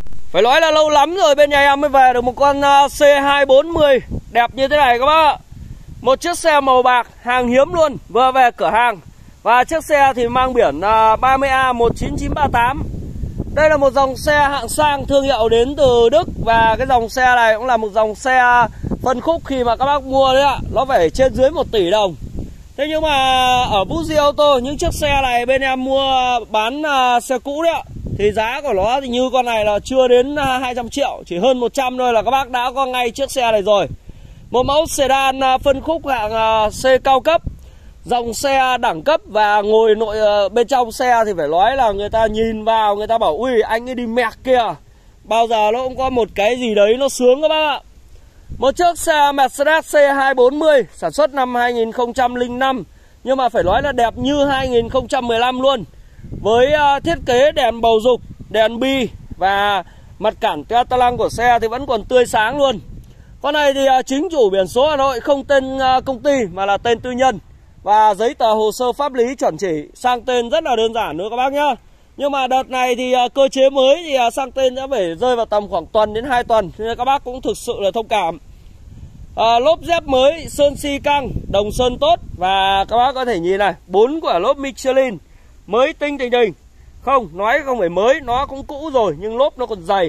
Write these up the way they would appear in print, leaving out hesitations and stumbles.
Phải nói là lâu lắm rồi bên nhà em mới về được một con C240 đẹp như thế này các bác ạ. Một chiếc xe màu bạc, hàng hiếm luôn, vừa về cửa hàng. Và chiếc xe thì mang biển 30A19938. Đây là một dòng xe hạng sang thương hiệu đến từ Đức. Và cái dòng xe này cũng là một dòng xe phân khúc khi mà các bác mua đấy ạ, nó phải trên dưới 1 tỷ đồng. Thế nhưng mà ở Fuji Auto, những chiếc xe này bên em mua bán xe cũ đấy ạ, thì giá của nó thì như con này là chưa đến 200 triệu, chỉ hơn 100 thôi là các bác đã có ngay chiếc xe này rồi. Một mẫu sedan phân khúc hạng C cao cấp, dòng xe đẳng cấp, và ngồi bên trong xe thì phải nói là người ta nhìn vào người ta bảo ui anh ấy đi mẹc kìa. Bao giờ nó cũng có một cái gì đấy nó sướng các bác ạ. Một chiếc xe Mercedes C240 sản xuất năm 2005, nhưng mà phải nói là đẹp như 2015 luôn. Với thiết kế đèn bầu dục, đèn bi và mặt cản Catalan của xe thì vẫn còn tươi sáng luôn. Con này thì chính chủ biển số Hà Nội, không tên công ty mà là tên tư nhân. Và giấy tờ hồ sơ pháp lý chuẩn chỉ, sang tên rất là đơn giản nữa các bác nhá. Nhưng mà đợt này thì cơ chế mới thì sang tên sẽ phải rơi vào tầm khoảng tuần đến 2 tuần, nên các bác cũng thực sự là thông cảm. Lốp dép mới, sơn xi căng, đồng sơn tốt. Và các bác có thể nhìn này, 4 quả lốp Michelin mới tinh tình đình. Không, nói không phải mới, nó cũng cũ rồi nhưng lốp nó còn dày.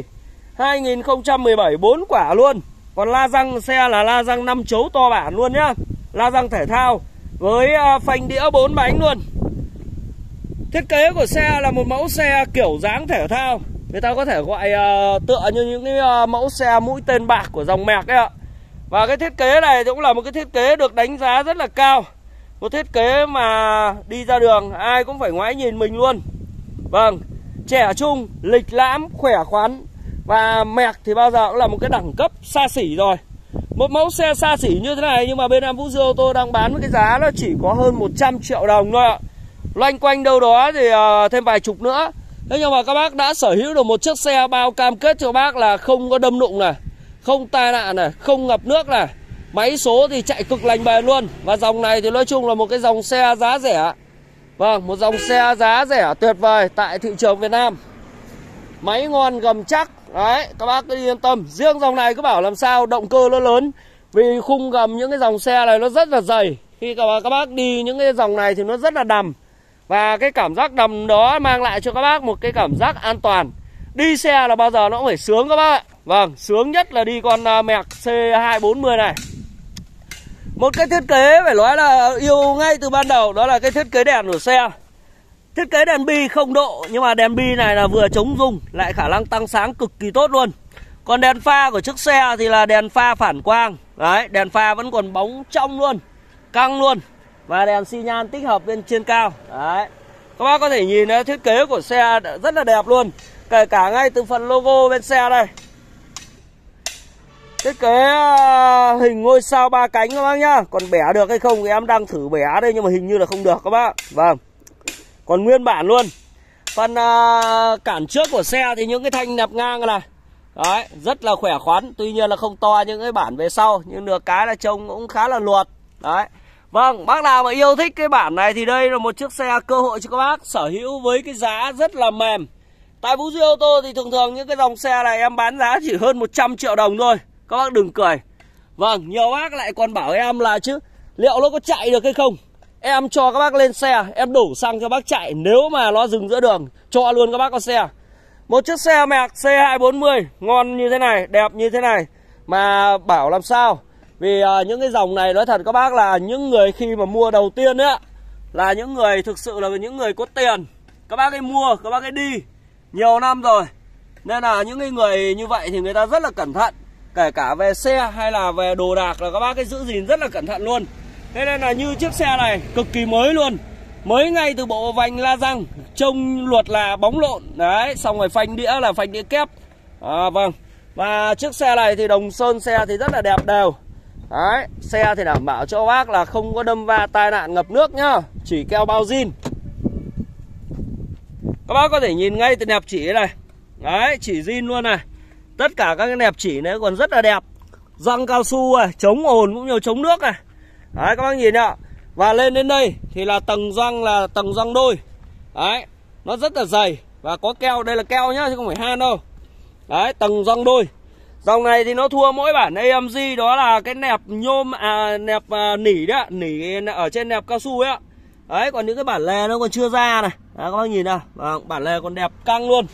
2017 4 quả luôn. Còn la răng xe là la răng 5 chấu to bản luôn nhá. La răng thể thao với phanh đĩa 4 bánh luôn. Thiết kế của xe là một mẫu xe kiểu dáng thể thao. Người ta có thể gọi tựa như những cái mẫu xe mũi tên bạc của dòng Merc đấy ạ. Và cái thiết kế này cũng là một cái thiết kế được đánh giá rất là cao. Một thiết kế mà đi ra đường ai cũng phải ngoái nhìn mình luôn. Vâng, trẻ trung, lịch lãm, khỏe khoắn. Và Merc thì bao giờ cũng là một cái đẳng cấp xa xỉ rồi. Một mẫu xe xa xỉ như thế này nhưng mà bên em Fuji Auto đang bán với cái giá nó chỉ có hơn 100 triệu đồng thôi ạ. Loanh quanh đâu đó thì thêm vài chục nữa. Thế nhưng mà các bác đã sở hữu được một chiếc xe bao cam kết cho bác là không có đâm đụng này, không tai nạn này, không ngập nước này. Máy số thì chạy cực lành bền luôn. Và dòng này thì nói chung là một cái dòng xe giá rẻ. Vâng, một dòng xe giá rẻ tuyệt vời tại thị trường Việt Nam. Máy ngon gầm chắc. Đấy, các bác cứ yên tâm. Riêng dòng này cứ bảo làm sao động cơ nó lớn. Vì khung gầm những cái dòng xe này nó rất là dày. Khi các bác đi những cái dòng này thì nó rất là đầm. Và cái cảm giác đầm đó mang lại cho các bác một cái cảm giác an toàn. Đi xe là bao giờ nó cũng phải sướng các bác ạ. Vâng, sướng nhất là đi con Merc C240 này. Một cái thiết kế phải nói là yêu ngay từ ban đầu, đó là cái thiết kế đèn của xe. Thiết kế đèn bi không độ, nhưng mà đèn bi này là vừa chống rung, lại khả năng tăng sáng cực kỳ tốt luôn. Còn đèn pha của chiếc xe thì là đèn pha phản quang. Đấy, đèn pha vẫn còn bóng trong luôn, căng luôn. Và đèn xi nhan tích hợp bên trên cao. Đấy, các bác có thể nhìn thấy thiết kế của xe rất là đẹp luôn. Kể cả ngay từ phần logo bên xe đây. Thiết kế hình ngôi sao 3 cánh các bác nhá. Còn bẻ được hay không thì em đang thử bẻ đây, nhưng mà hình như là không được các bác. Vâng, còn nguyên bản luôn. Phần cản trước của xe thì những cái thanh nẹp ngang này. Đấy, rất là khỏe khoắn. Tuy nhiên là không to những cái bản về sau, nhưng được cái là trông cũng khá là luột. Đấy. Vâng, bác nào mà yêu thích cái bản này thì đây là một chiếc xe cơ hội cho các bác sở hữu với cái giá rất là mềm. Tại Fuji Auto thì thường thường những cái dòng xe này em bán giá chỉ hơn 100 triệu đồng thôi. Các bác đừng cười. Vâng, nhiều bác lại còn bảo em là chứ liệu nó có chạy được hay không. Em cho các bác lên xe, em đổ xăng cho bác chạy. Nếu mà nó dừng giữa đường, cho luôn các bác con xe. Một chiếc xe Merc C240 ngon như thế này, đẹp như thế này mà bảo làm sao. Vì những cái dòng này nói thật các bác là những người khi mà mua đầu tiên ấy, là những người thực sự là những người có tiền. Các bác ấy mua, các bác ấy đi nhiều năm rồi. Nên là những cái người như vậy thì người ta rất là cẩn thận. Kể cả về xe hay là về đồ đạc là các bác ấy giữ gìn rất là cẩn thận luôn. Thế nên là như chiếc xe này cực kỳ mới luôn. Mới ngay từ bộ vành la răng, trông luật là bóng lộn. Đấy, xong rồi phanh đĩa là phanh đĩa kép. Vâng. Và chiếc xe này thì đồng sơn xe thì rất là đẹp đều. Đấy, xe thì đảm bảo cho bác là không có đâm va tai nạn ngập nước nhá. Chỉ keo bao zin. Các bác có thể nhìn ngay từ nẹp chỉ này. Đấy, chỉ zin luôn này. Tất cả các cái nẹp chỉ này còn rất là đẹp. Răng cao su này, chống ồn cũng như chống nước này. Đấy, các bác nhìn ạ. Và lên đến đây thì là tầng răng đôi. Đấy, nó rất là dày. Và có keo, đây là keo nhá, chứ không phải han đâu. Đấy, tầng găng đôi. Dòng này thì nó thua mỗi bản AMG, đó là cái nẹp nhôm, nẹp nỉ đấy, nỉ ở trên nẹp cao su ấy ạ. Đấy, còn những cái bản lề nó còn chưa ra này. Đấy, các bác nhìn nào, bản lề còn đẹp căng luôn.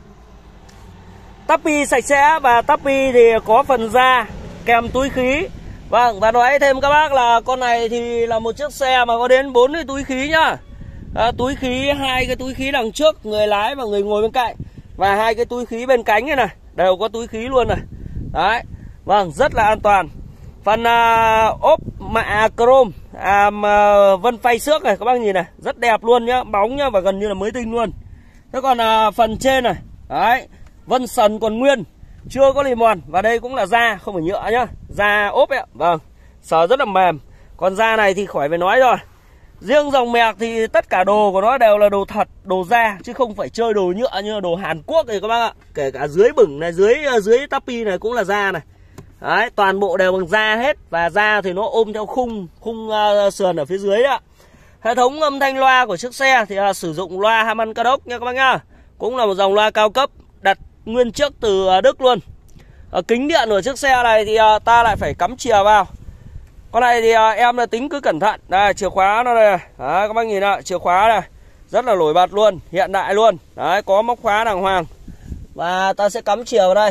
Tappy sạch sẽ và tappy thì có phần da kèm túi khí. Vâng, và nói thêm các bác là con này thì là một chiếc xe mà có đến 4 cái túi khí nhá. Túi khí, 2 cái túi khí đằng trước người lái và người ngồi bên cạnh, và 2 cái túi khí bên cánh này này, đều có túi khí luôn này. Đấy, vâng, rất là an toàn. Phần ốp mạ chrome vân phay xước này, các bác nhìn này, rất đẹp luôn nhá, bóng nhá, và gần như là mới tinh luôn. Thế còn phần trên này, đấy, vân sần còn nguyên, chưa có lì mòn, và đây cũng là da, không phải nhựa nhá, da ốp ấy ạ. Vâng, sờ rất là mềm. Còn da này thì khỏi phải nói rồi. Riêng dòng Mẹc thì tất cả đồ của nó đều là đồ thật, đồ da, chứ không phải chơi đồ nhựa như là đồ Hàn Quốc này các bác ạ. Kể cả dưới bửng này, dưới tappy này cũng là da này. Đấy, toàn bộ đều bằng da hết. Và da thì nó ôm theo khung sườn ở phía dưới ạ. Hệ thống âm thanh loa của chiếc xe thì sử dụng loa Harman Kardon nha các bác nhá. Cũng là một dòng loa cao cấp, đặt nguyên chiếc từ Đức luôn. Kính điện của chiếc xe này thì ta lại phải cắm chìa vào. Con này thì em là tính cứ cẩn thận. Đây, chìa khóa nó đây. Đấy, các bác nhìn ạ, chìa khóa này rất là nổi bật luôn, hiện đại luôn. Đấy, có móc khóa đàng hoàng. Và ta sẽ cắm chìa vào đây.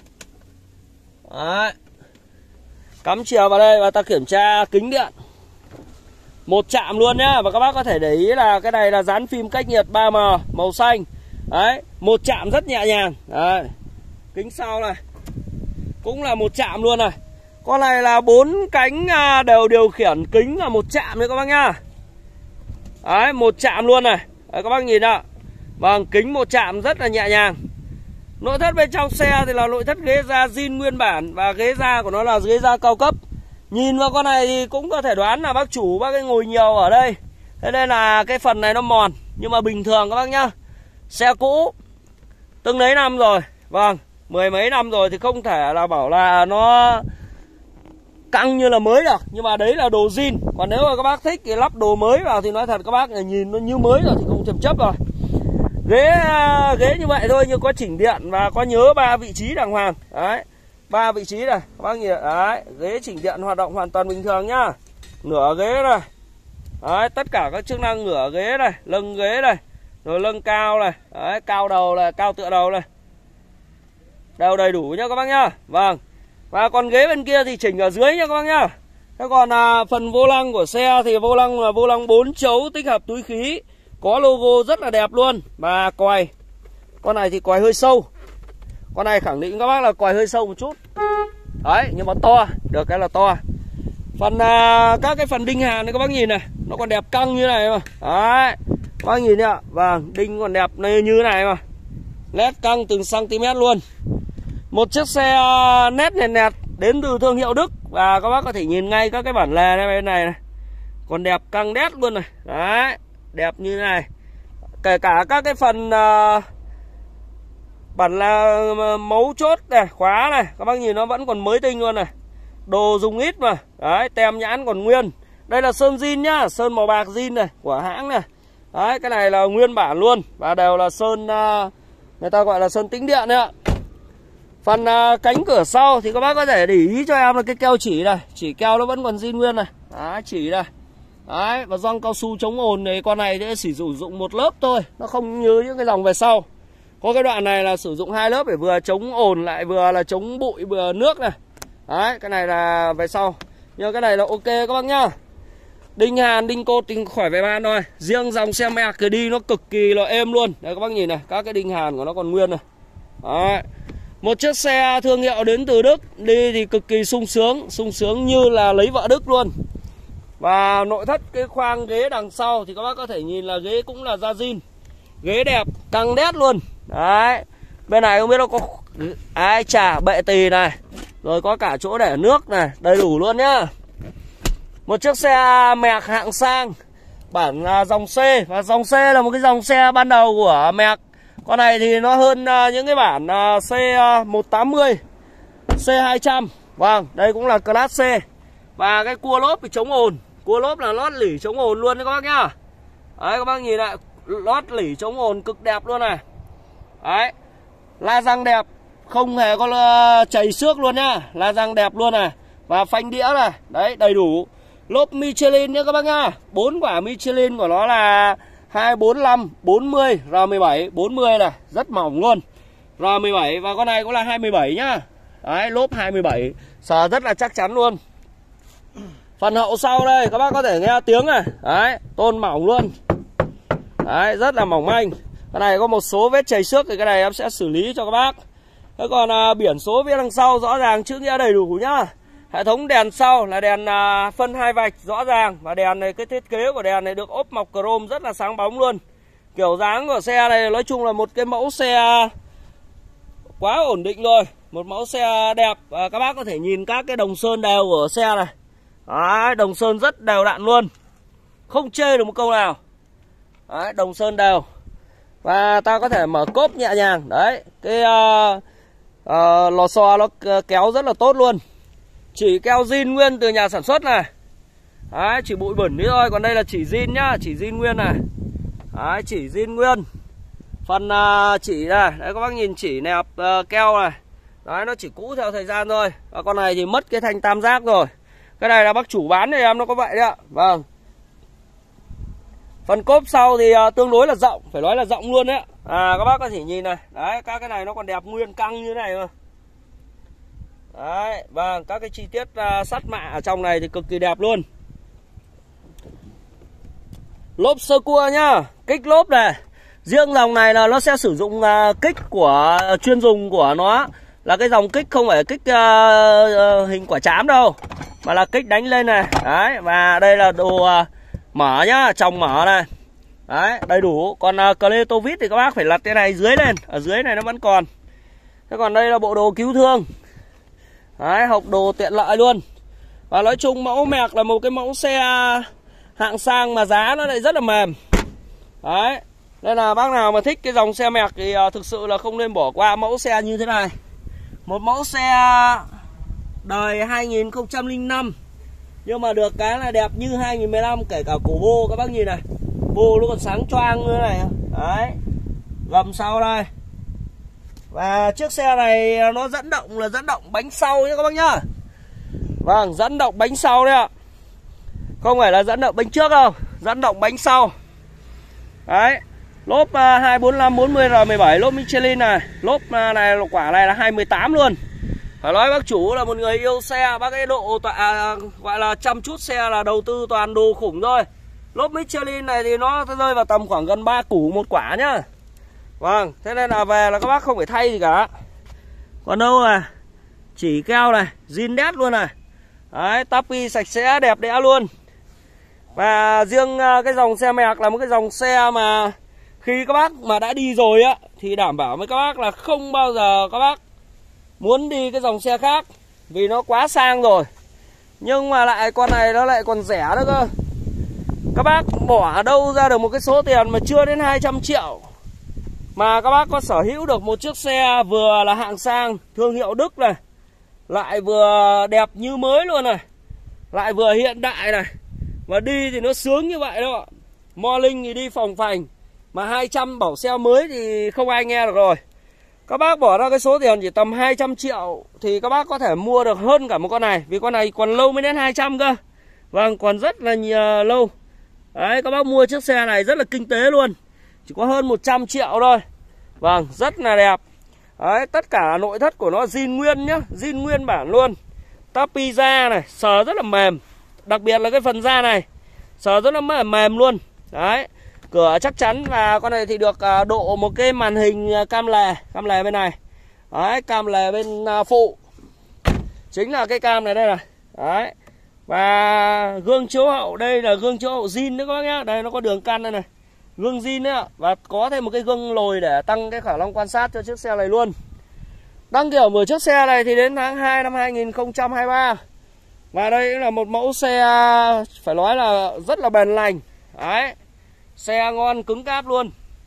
Đấy, cắm chìa vào đây và ta kiểm tra kính điện. Một chạm luôn nhá. Và các bác có thể để ý là cái này là dán phim cách nhiệt 3M màu xanh. Đấy, một chạm rất nhẹ nhàng. Đấy, kính sau này cũng là một chạm luôn này. Con này là 4 cánh đều điều khiển kính là một chạm đấy các bác nhá. Đấy, một chạm luôn này. Đấy, các bác nhìn ạ. Vâng, kính một chạm rất là nhẹ nhàng. Nội thất bên trong xe thì là nội thất ghế da zin nguyên bản, và ghế da của nó là ghế da cao cấp. Nhìn vào con này thì cũng có thể đoán là bác chủ bác ấy ngồi nhiều ở đây, thế nên là cái phần này nó mòn. Nhưng mà bình thường các bác nhá, xe cũ từng đấy năm rồi, vâng, 10 mấy năm rồi thì không thể là bảo là nó căng như là mới được. Nhưng mà đấy là đồ zin. Còn nếu mà các bác thích thì lắp đồ mới vào thì nói thật các bác là nhìn nó như mới rồi thì không thèm chấp rồi. Ghế như vậy thôi, nhưng có chỉnh điện và có nhớ 3 vị trí đàng hoàng. Đấy, 3 vị trí này các bác nhìn. Đấy, ghế chỉnh điện hoạt động hoàn toàn bình thường nhá. Nửa ghế này. Đấy, tất cả các chức năng nửa ghế này, lưng ghế này, rồi lưng cao này. Đấy, cao đầu này, cao tựa đầu này, đều đầy đủ nhá các bác nhá. Vâng. Và còn ghế bên kia thì chỉnh ở dưới nha các bác nhá. Thế còn phần vô lăng của xe thì vô lăng là vô lăng 4 chấu tích hợp túi khí, có logo rất là đẹp luôn. Và còi, con này thì còi hơi sâu. Con này khẳng định các bác là còi hơi sâu một chút. Đấy, nhưng mà to, được cái là to. Phần các cái phần đinh hàn này các bác nhìn này, nó còn đẹp căng như này mà. Đấy, các bác nhìn ạ. Vâng, đinh còn đẹp như này mà, led căng từng cm luôn. Một chiếc xe nét nẹt đến từ thương hiệu Đức. Và các bác có thể nhìn ngay các cái bản lề này, bên này này, còn đẹp căng đét luôn này. Đấy, đẹp như thế này. Kể cả các cái phần bản là mấu chốt này, khóa này, các bác nhìn nó vẫn còn mới tinh luôn này. Đồ dùng ít mà. Đấy, tem nhãn còn nguyên. Đây là sơn zin nhá, sơn màu bạc zin này của hãng này. Đấy, cái này là nguyên bản luôn. Và đều là sơn người ta gọi là sơn tĩnh điện đấy ạ. Phần cánh cửa sau thì các bác có thể để ý cho em là cái keo chỉ này, chỉ keo nó vẫn còn zin nguyên này. Đấy, chỉ này. Đấy, và gioăng cao su chống ồn này, con này sẽ chỉ sử dụng một lớp thôi, nó không như những cái dòng về sau. Có cái đoạn này là sử dụng 2 lớp để vừa chống ồn lại vừa là chống bụi vừa nước này. Đấy, cái này là về sau. Nhưng cái này là ok các bác nhá. Đinh hàn, đinh cột thì khỏi phải bàn thôi. Riêng dòng xe Mẹc thì đi nó cực kỳ là êm luôn. Đấy các bác nhìn này, các cái đinh hàn của nó còn nguyên này. Đấy. Một chiếc xe thương hiệu đến từ Đức, đi thì cực kỳ sung sướng như là lấy vợ Đức luôn. Và nội thất cái khoang ghế đằng sau thì các bác có thể nhìn là ghế cũng là da zin. Ghế đẹp, căng đét luôn. Đấy. Bên này không biết nó có ai chà bệ tì này, rồi có cả chỗ để nước này, đầy đủ luôn nhá. Một chiếc xe Mẹc hạng sang, bản dòng C. Và dòng C là một cái dòng xe ban đầu của Mẹc. Con này thì nó hơn những cái bản C180, C200. Vâng, đây cũng là class C. Và cái cua lốp thì chống ồn. Cua lốp là lót lỉ chống ồn luôn đấy các bác nhá. Đấy, các bác nhìn lại, lót lỉ chống ồn cực đẹp luôn này. Đấy, la răng đẹp, không hề có chảy xước luôn nhá. La răng đẹp luôn này. Và phanh đĩa này, đấy đầy đủ. Lốp Michelin nhá các bác nhá. 4 quả Michelin của nó là 245, 40, R17, 40 này, rất mỏng luôn. R17 và con này cũng là 27 nhá. Đấy, lốp 27, sờ rất là chắc chắn luôn. Phần hậu sau đây các bác có thể nghe tiếng này. Đấy, tôn mỏng luôn. Đấy, rất là mỏng manh. Cái này có một số vết chảy xước thì cái này em sẽ xử lý cho các bác. Thế còn biển số phía đằng sau rõ ràng, chữ nghĩa đầy đủ nhá. Hệ thống đèn sau là đèn phân 2 vạch rõ ràng. Và đèn này, cái thiết kế của đèn này được ốp mọc chrome rất là sáng bóng luôn. Kiểu dáng của xe này nói chung là một cái mẫu xe quá ổn định rồi. Một mẫu xe đẹp. Các bác có thể nhìn các cái đồng sơn đều của xe này. Đấy, đồng sơn rất đều đặn luôn. Không chê được một câu nào. Đấy, đồng sơn đều. Và ta có thể mở cốp nhẹ nhàng. Đấy, cái lò xo nó kéo rất là tốt luôn. Chỉ keo zin nguyên từ nhà sản xuất này. Đấy, chỉ bụi bẩn đi thôi. Còn đây là chỉ zin nhá, chỉ zin nguyên này. Đấy, chỉ zin nguyên. Phần chỉ này, đấy các bác nhìn chỉ nẹp keo này. Đấy, nó chỉ cũ theo thời gian thôi. Và con này thì mất cái thanh tam giác rồi. Cái này là bác chủ bán thì em nó có vậy đấy ạ. Vâng. Phần cốp sau thì tương đối là rộng, phải nói là rộng luôn đấy. Các bác có thể nhìn này. Đấy, các cái này nó còn đẹp nguyên căng như thế này cơ. Đấy, vâng, các cái chi tiết sắt mạ ở trong này thì cực kỳ đẹp luôn. Lốp sơ cua nhá, kích lốp này. Riêng dòng này là nó sẽ sử dụng kích của chuyên dùng của nó. Là cái dòng kích không phải kích hình quả trám đâu, mà là kích đánh lên này. Đấy, và đây là đồ mở nhá, tròng mở này. Đấy, đầy đủ. Còn Cletovit thì các bác phải lật cái này dưới lên. Ở dưới này nó vẫn còn. Thế còn đây là bộ đồ cứu thương. Đấy, hộp đồ tiện lợi luôn. Và nói chung mẫu Merc là một cái mẫu xe hạng sang mà giá nó lại rất là mềm. Đấy, nên là bác nào mà thích cái dòng xe Merc thì thực sự là không nên bỏ qua mẫu xe như thế này. Một mẫu xe đời 2005, nhưng mà được cái là đẹp như 2015. Kể cả cổ vô các bác nhìn này, vô nó còn sáng choang như thế này. Đấy, gầm sau đây. Và chiếc xe này nó dẫn động là dẫn động bánh sau nhé các bác nhá. Vâng, dẫn động bánh sau đấy ạ. Không phải là dẫn động bánh trước đâu, dẫn động bánh sau. Đấy, lốp 245 40 R17, lốp Michelin này. Lốp này quả này là 218 luôn. Phải nói bác chủ là một người yêu xe. Bác ấy độ gọi là chăm chút xe là đầu tư toàn đồ khủng thôi. Lốp Michelin này thì nó rơi vào tầm khoảng gần 3 củ một quả nhá. Vâng, thế nên là về là các bác không phải thay gì cả. Còn đâu là chỉ keo này, zin đét luôn này. Đấy, tapi sạch sẽ đẹp đẽ luôn. Và riêng cái dòng xe Merc là một cái dòng xe mà khi các bác mà đã đi rồi á thì đảm bảo với các bác là không bao giờ các bác muốn đi cái dòng xe khác, vì nó quá sang rồi. Nhưng mà lại con này nó lại còn rẻ nữa cơ. Các bác bỏ đâu ra được một cái số tiền mà chưa đến 200 triệu mà các bác có sở hữu được một chiếc xe vừa là hạng sang, thương hiệu Đức này, lại vừa đẹp như mới luôn này, lại vừa hiện đại này, và đi thì nó sướng như vậy đó. Morning thì đi phòng phành, mà 200 bảo xe mới thì không ai nghe được rồi. Các bác bỏ ra cái số tiền chỉ tầm 200 triệu thì các bác có thể mua được hơn cả một con này, vì con này còn lâu mới đến 200 cơ. Vâng, còn rất là nhiều, lâu. Đấy, các bác mua chiếc xe này rất là kinh tế luôn, chỉ có hơn 100 triệu thôi. Vâng, rất là đẹp. Đấy, tất cả nội thất của nó zin nguyên nhá, zin nguyên bản luôn. Tapi da này, sờ rất là mềm. Đặc biệt là cái phần da này, sờ rất là mềm luôn. Đấy, cửa chắc chắn. Và con này thì được độ một cái màn hình cam lề bên này. Đấy, cam lề bên phụ. Chính là cái cam này đây này. Đấy. Và gương chiếu hậu, đây là gương chiếu hậu zin nữa các bác nhá. Đây nó có đường căn đây này, gương zin đấy ạ. Và có thêm một cái gương lồi để tăng cái khả năng quan sát cho chiếc xe này luôn. Đăng kiểm của chiếc xe này thì đến tháng 2 năm 2023. Và đây là một mẫu xe phải nói là rất là bền lành. Đấy, xe ngon cứng cáp luôn.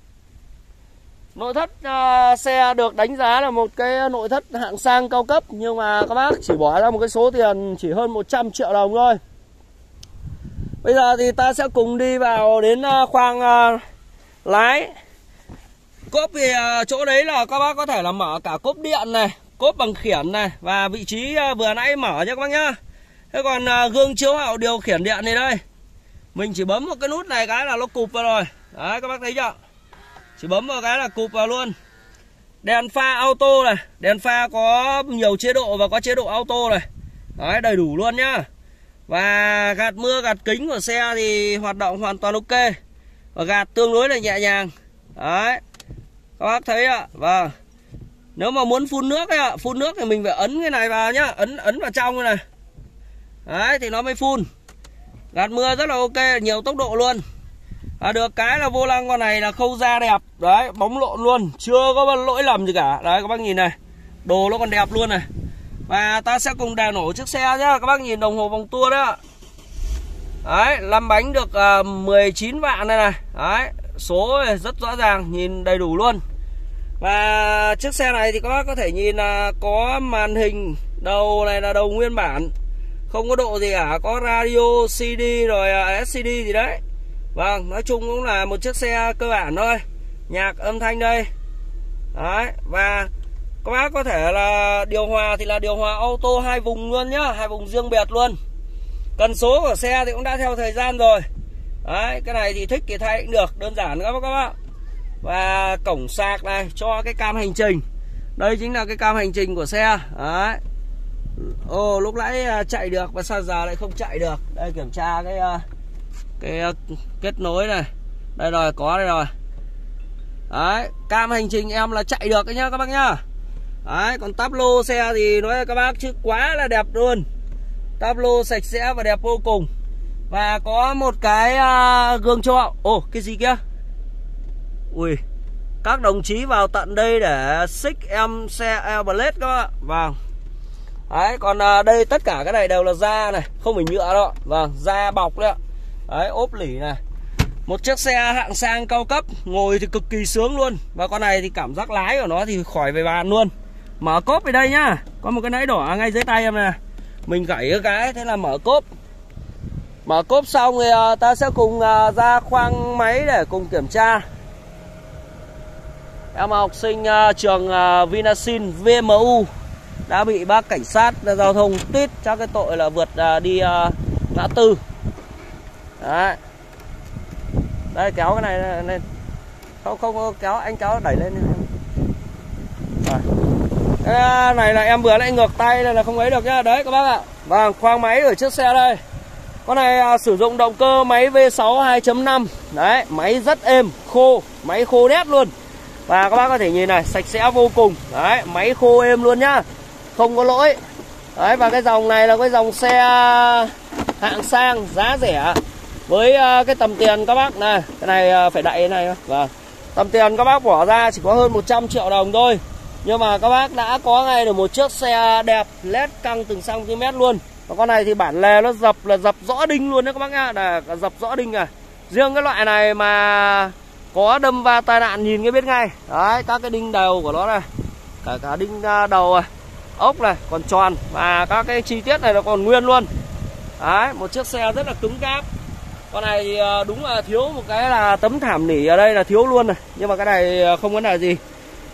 Nội thất xe được đánh giá là một cái nội thất hạng sang cao cấp, nhưng mà các bác chỉ bỏ ra một cái số tiền chỉ hơn 100 triệu đồng thôi. Bây giờ thì ta sẽ cùng đi vào đến khoang lái. Cốp thì chỗ đấy là các bác có thể là mở cả cốp điện này, cốp bằng khiển này, và vị trí vừa nãy mở nhé các bác nhá. Thế còn gương chiếu hậu điều khiển điện này đây, mình chỉ bấm một cái nút này cái là nó cụp vào rồi. Đấy các bác thấy chưa? Chỉ bấm vào cái là cụp vào luôn. Đèn pha auto này, đèn pha có nhiều chế độ và có chế độ auto này. Đấy, đầy đủ luôn nhá. Và gạt mưa, gạt kính của xe thì hoạt động hoàn toàn ok. Và gạt tương đối là nhẹ nhàng. Đấy, các bác thấy ạ. Vâng. Nếu mà muốn phun nước ấy ạ, phun nước thì mình phải ấn cái này vào nhá, ấn vào trong này. Đấy thì nó mới phun. Gạt mưa rất là ok, nhiều tốc độ luôn. Được cái là vô lăng con này là khâu da đẹp. Đấy, bóng lộn luôn, chưa có lỗi lầm gì cả. Đấy các bác nhìn này, đồ nó còn đẹp luôn này. Và ta sẽ cùng đèn nổ chiếc xe nhá. Các bác nhìn đồng hồ vòng tua đó. Đấy, lăn bánh được 19 vạn này này. Đấy, số này rất rõ ràng, nhìn đầy đủ luôn. Và chiếc xe này thì các bác có thể nhìn là có màn hình. Đầu này là đầu nguyên bản, không có độ gì cả, có radio, CD rồi LCD gì đấy. Vâng, nói chung cũng là một chiếc xe cơ bản thôi. Nhạc âm thanh đây. Đấy, và các bác có thể là điều hòa thì là điều hòa auto 2 vùng luôn nhá, 2 vùng riêng biệt luôn. Cần số của xe thì cũng đã theo thời gian rồi. Đấy, cái này thì thích thì thay cũng được, đơn giản các bác. Và cổng sạc này cho cái cam hành trình. Đây chính là cái cam hành trình của xe. Đấy. Ồ, lúc nãy chạy được và sao giờ lại không chạy được. Đây kiểm tra cái kết nối này. Đây rồi, có đây rồi. Đấy, cam hành trình em là chạy được đấy nhá các bác nhá. Đấy, còn táp lô xe thì nói với các bác chứ quá là đẹp luôn. Táp lô sạch sẽ và đẹp vô cùng. Và có một cái gương chiếu hậu. Ồ, cái gì kia? Ui, các đồng chí vào tận đây để xích em xe Airblade các bạn. Vâng. Đấy, còn đây tất cả cái này đều là da này, không phải nhựa đâu. Vâng, da bọc đấy ạ. Đấy, ốp lỉ này. Một chiếc xe hạng sang cao cấp, ngồi thì cực kỳ sướng luôn. Và con này thì cảm giác lái của nó thì khỏi về bàn luôn. Mở cốp ở đây nhá. Có một cái nãy đỏ ngay dưới tay em này. Mình gãy cái thế là mở cốp. Mở cốp xong thì ta sẽ cùng ra khoang máy để cùng kiểm tra. Em học sinh trường Vinasin VMU đã bị bác cảnh sát giao thông tít cho cái tội là vượt đi ngã tư. Đấy. Đây kéo cái này lên. Không kéo, anh kéo đẩy lên. Rồi. Cái này là em vừa lại ngược tay nên là không ấy được nhá. Đấy các bác ạ. Vâng, khoang máy ở chiếc xe đây. Con này sử dụng động cơ máy V6 2.5. Đấy, máy rất êm, khô, máy khô đét luôn. Và các bác có thể nhìn này, sạch sẽ vô cùng. Đấy, máy khô êm luôn nhá, không có lỗi. Đấy, và cái dòng này là cái dòng xe hạng sang, giá rẻ. Với cái tầm tiền các bác này, cái này phải đậy này. Vâng, tầm tiền các bác bỏ ra chỉ có hơn 100 triệu đồng thôi. Nhưng mà các bác đã có ngay được một chiếc xe đẹp, led căng từng cm luôn. Và con này thì bản lề nó dập là dập rõ đinh luôn đấy các bác nhá, là dập rõ đinh à. Riêng cái loại này mà có đâm va tai nạn nhìn cái biết ngay. Đấy, các cái đinh đầu của nó này, cả đinh đầu này, ốc này còn tròn, và các cái chi tiết này nó còn nguyên luôn. Đấy, một chiếc xe rất là cứng cáp. Con này thì đúng là thiếu một cái là tấm thảm nỉ ở đây là thiếu luôn này. Nhưng mà cái này không vấn đề gì,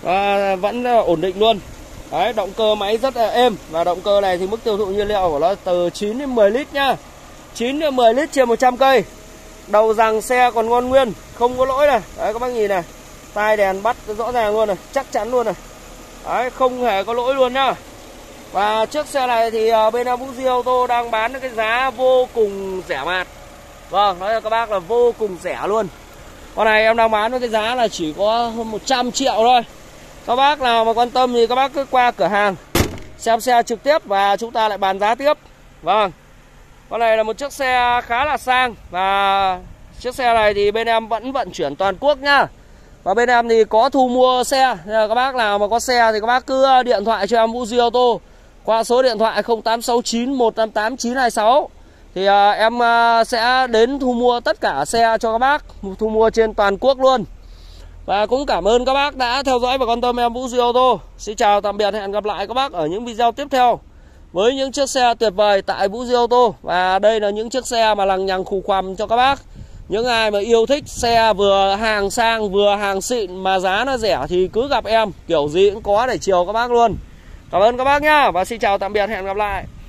vẫn ổn định luôn. Đấy, động cơ máy rất là êm. Và động cơ này thì mức tiêu thụ nhiên liệu của nó từ 9 đến 10 lít nhá. 9 đến 10 lít trên 100 cây. Đầu rằng xe còn ngon nguyên, không có lỗi này. Đấy các bác nhìn này, tai đèn bắt rõ ràng luôn này, chắc chắn luôn này. Đấy, không hề có lỗi luôn nhá. Và chiếc xe này thì bên Fuji Auto đang bán cái giá vô cùng rẻ mạt. Vâng, nói cho các bác là vô cùng rẻ luôn. Con này em đang bán với cái giá là chỉ có hơn 100 triệu thôi. Các bác nào mà quan tâm thì các bác cứ qua cửa hàng xem xe trực tiếp và chúng ta lại bàn giá tiếp. Vâng, con này là một chiếc xe khá là sang. Và chiếc xe này thì bên em vẫn vận chuyển toàn quốc nhá. Và bên em thì có thu mua xe. Nên là các bác nào mà có xe thì các bác cứ điện thoại cho em Fuji Auto qua số điện thoại 0869 158 926. Thì em sẽ đến thu mua tất cả xe cho các bác, thu mua trên toàn quốc luôn. Và cũng cảm ơn các bác đã theo dõi và quan tâm em Fuji Auto. Xin chào tạm biệt, hẹn gặp lại các bác ở những video tiếp theo với những chiếc xe tuyệt vời tại Fuji Auto. Và đây là những chiếc xe mà lằng nhằng khù khoằm cho các bác Những ai mà yêu thích xe vừa hàng sang vừa hàng xịn mà giá nó rẻ thì cứ gặp em, kiểu gì cũng có để chiều các bác luôn. Cảm ơn các bác nhá, và xin chào tạm biệt, hẹn gặp lại.